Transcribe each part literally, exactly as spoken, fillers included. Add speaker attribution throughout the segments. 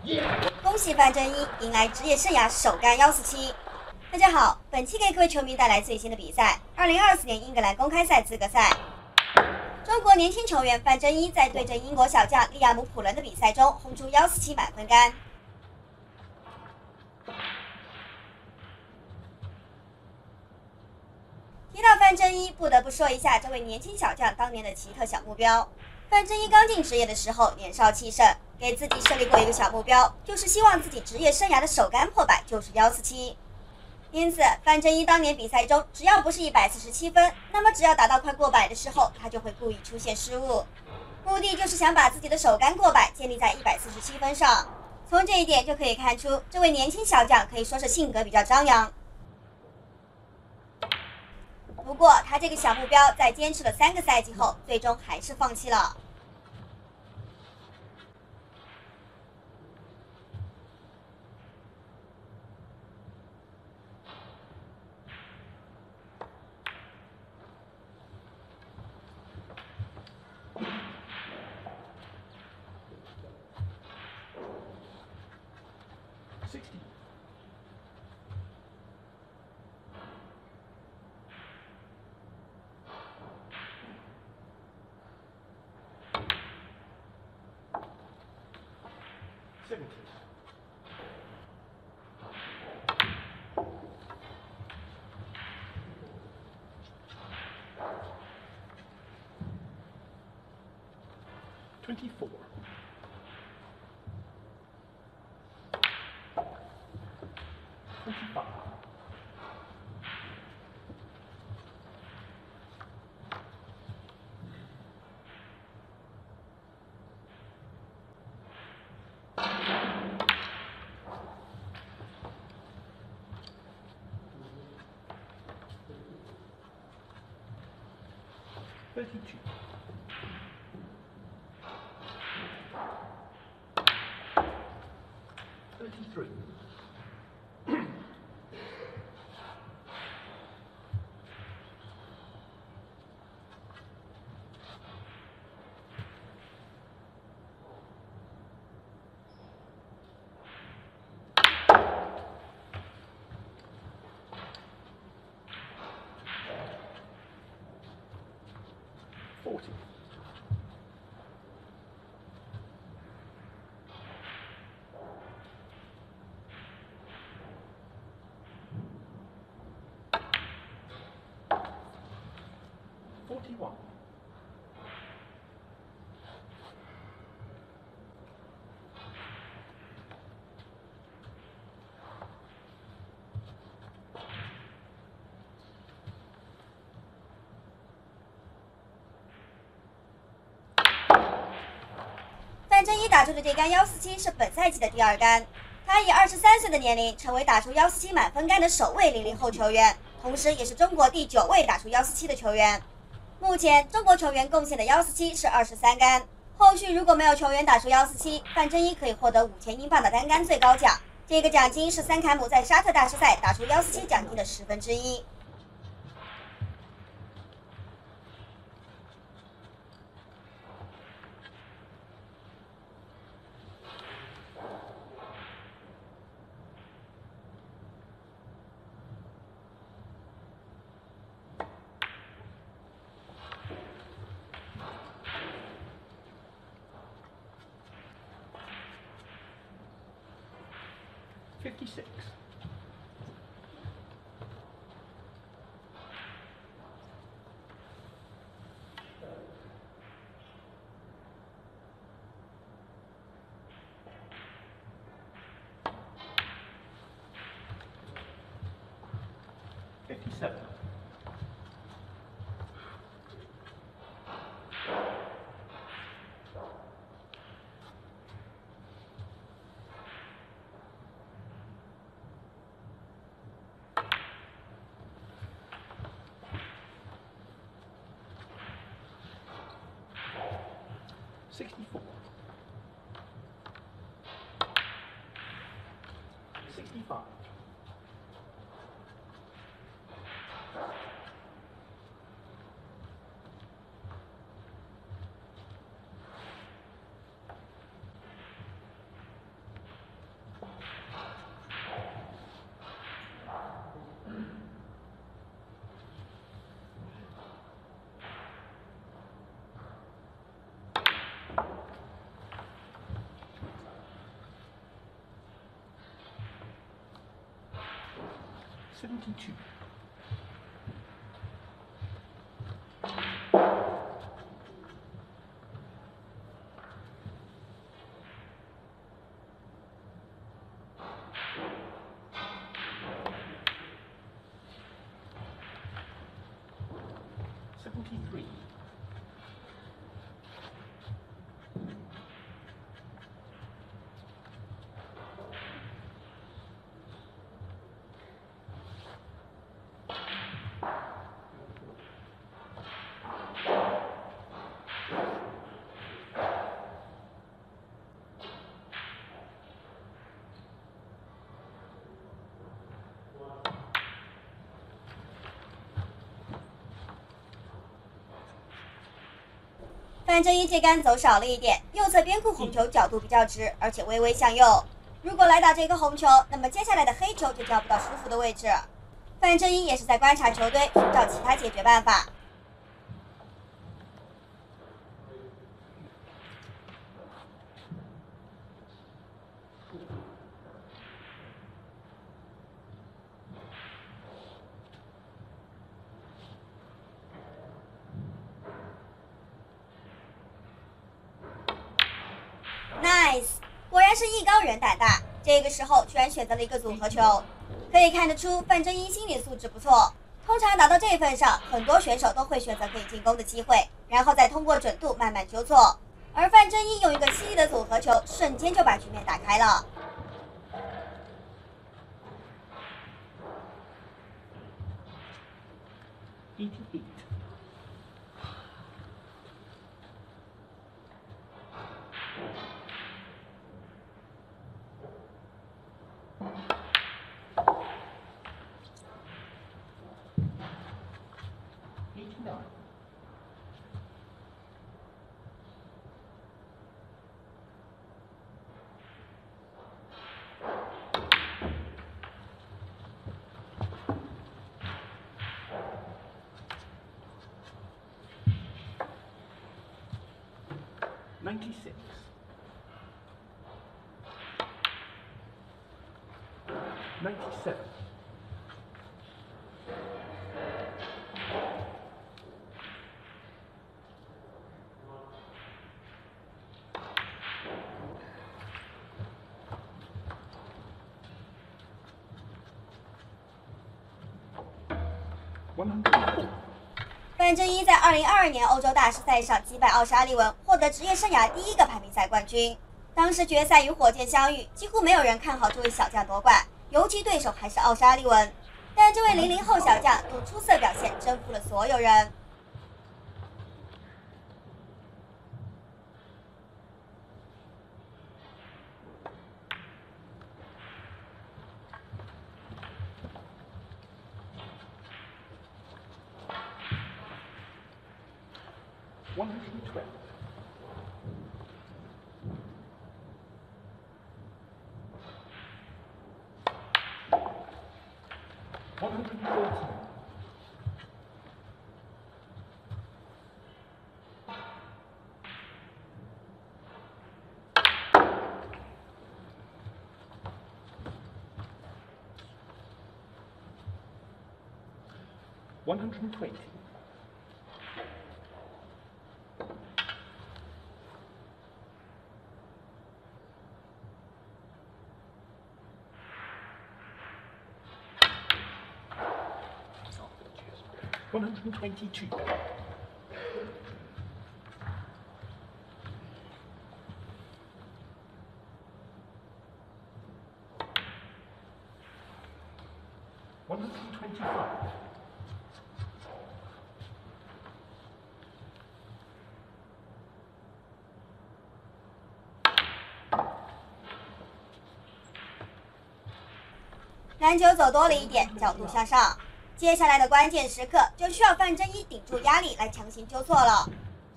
Speaker 1: 恭喜范振一迎来职业生涯首杆幺四七。大家好，本期给各位球迷带来最新的比赛——二零二四年英格兰公开赛资格赛。中国年轻球员范振一在对阵英国小将利亚姆·普伦的比赛中轰出幺四七满分杆。提到范振一，不得不说一下这位年轻小将当年的奇特小目标。范振一刚进职业的时候年少气盛，给自己设立过一个小目标，就是希望自己职业生涯的首杆破百就是幺四七。因此，范振一当年比赛中只要不是一百四十七分，那么只要打到快过百的时候，他就会故意出现失误，目的就是想把自己的首杆过百建立在一百四十七分上。从这一点就可以看出，这位年轻小将可以说是性格比较张扬。不过，他这个小目标在坚持了三个赛季后，最终还是放弃了。
Speaker 2: sixty. seventy. twenty-four. twenty-five. thirty-two. thirty-three. forty. forty-one. .
Speaker 1: 范振一打出的这杆幺四七是本赛季的第二杆，他以二十三岁的年龄成为打出幺四七满分杆的首位零零后球员，同时也是中国第九位打出幺四七的球员。目前中国球员贡献的幺四七是二十三杆，后续如果没有球员打出幺四七，范振一可以获得五千英镑的单杆最高奖，这个奖金是三坎姆在沙特大师赛打出幺四七奖金的十分之一。
Speaker 2: fifty-six. fifty-seven. sixty-four. sixty-five. seventy-two. Seventy-three.
Speaker 1: 范正一这杆走少了一点，右侧边库红球角度比较直，而且微微向右。如果来打这个红球，那么接下来的黑球就交不到舒服的位置。范正一也是在观察球队，寻找其他解决办法。Nice， 果然是艺高人胆大，这个时候居然选择了一个组合球，可以看得出范正一心理素质不错。通常打到这份上，很多选手都会选择可以进攻的机会，然后再通过准度慢慢纠错。而范正一用一个犀利的组合球，瞬间就把局面打开了。
Speaker 2: eighty-eight. Eighty-nine. Ninety-six. Ninety-seven. One hundred and four.
Speaker 1: 范正一在二零二二年欧洲大师赛上击败奥沙利文，获得职业生涯第一个排名赛冠军。当时决赛与火箭相遇，几乎没有人看好这位小将夺冠，尤其对手还是奥沙利文。但这位零零后小将用出色表现征服了所有人。
Speaker 2: One hundred and twelve. One hundred and thirteen. One hundred and twenty. One hundred and twenty-two. One hundred and twenty-five.
Speaker 1: 《篮球走多了一点，角度向上。接下来的关键时刻就需要范正一顶住压力来强行纠错了。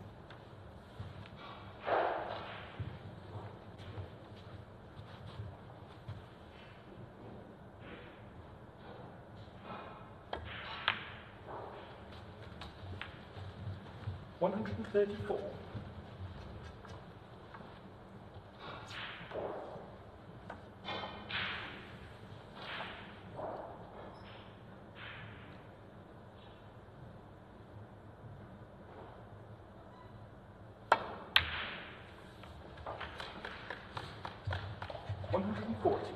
Speaker 2: One hundred and thirty-four. forty.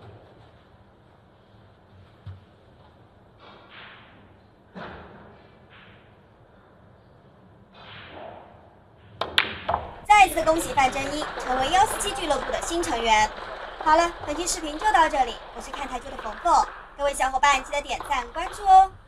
Speaker 1: 再次恭喜范真一成为幺四七俱乐部的新成员。好了，本期视频就到这里，我是看台球的冯凤，各位小伙伴记得点赞关注哦。